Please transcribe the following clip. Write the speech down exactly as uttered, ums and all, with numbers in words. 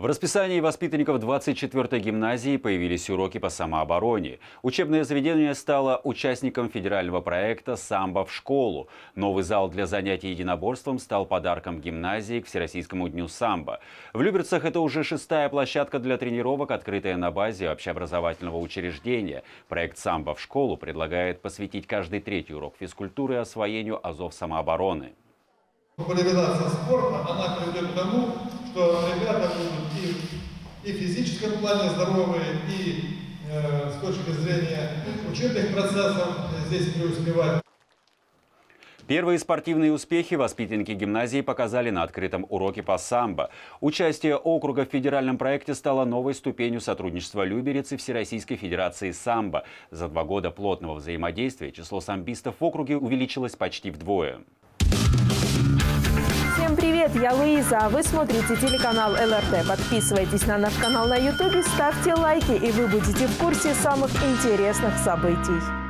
В расписании воспитанников двадцать четвёртой гимназии появились уроки по самообороне. Учебное заведение стало участником федерального проекта «Самбо в школу». Новый зал для занятий единоборством стал подарком гимназии к Всероссийскому дню самбо. В Люберцах это уже шестая площадка для тренировок, открытая на базе общеобразовательного учреждения. Проект «Самбо в школу» предлагает посвятить каждый третий урок физкультуры освоению азов самообороны. Популяризация спорта, она приведет к тому, что ребята будут и, и в физическом плане здоровые, и э, с точки зрения учебных процессов здесь преуспевать. Первые спортивные успехи воспитанники гимназии показали на открытом уроке по самбо. Участие округа в федеральном проекте стало новой ступенью сотрудничества Люберец и Всероссийской Федерации самбо. За два года плотного взаимодействия число самбистов в округе увеличилось почти вдвое. Всем привет, я Луиза, а вы смотрите телеканал эл эр тэ. Подписывайтесь на наш канал на ютубе, ставьте лайки, и вы будете в курсе самых интересных событий.